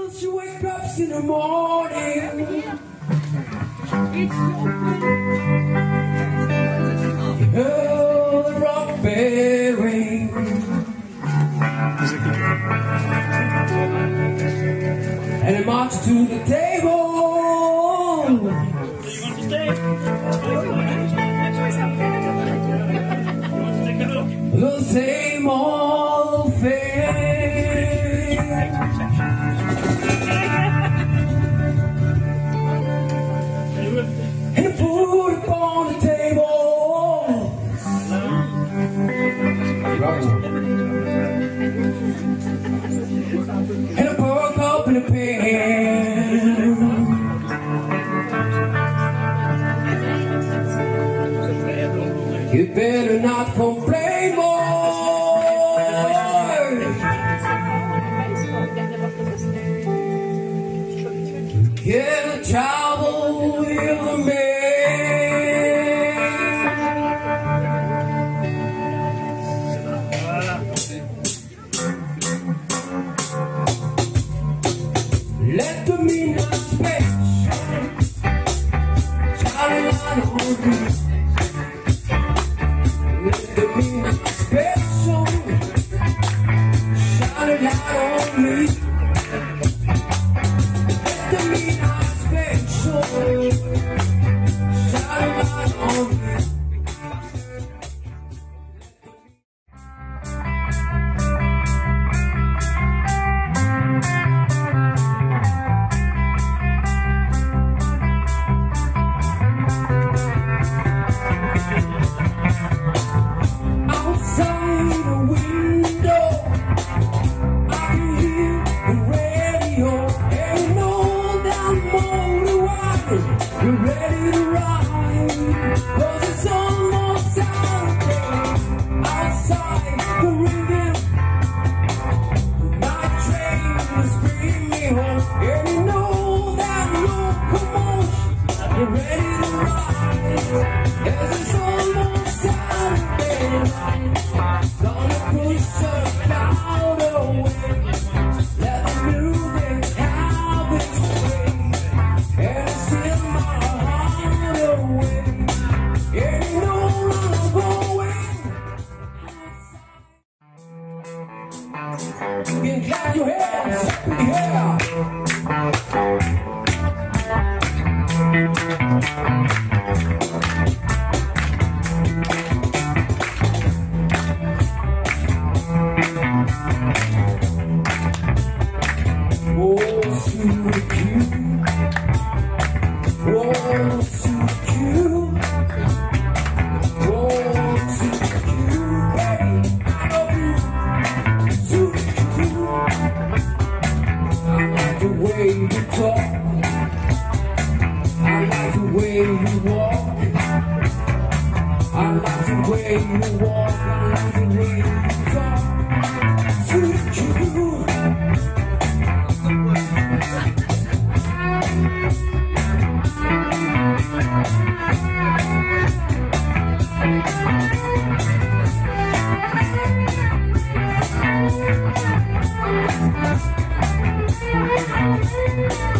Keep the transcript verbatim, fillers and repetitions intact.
Till she wakes up in the morning. It's open. You heard the rock bearing. And it marched to the table. You want to stay? You want to take a look? The same old thing. And the food upon the table. And a pork up in a pan. You better not complain more. Get a trouble with a man. Let the midnight space shine a light on me. Let the midnight space shine a light on me. Let the midnight space shine a light on me. You're ready to ride, 'cause it's almost Saturday. Outside the ringing, the night train is bringing me home. And you know that locomotion, you're ready to ride, 'cause it's almost Saturday. Gonna push the cloud away, let the music have its way. And it's still my heart away. And you know I'm going outside. You can clap your hands up in the air. Oh, sweet you. Oh, to you, oh, to you, baby, I love you, to you. I like the way you talk, I like the way you walk, I like the way you walk, I like the way you talk, to you. Thank you.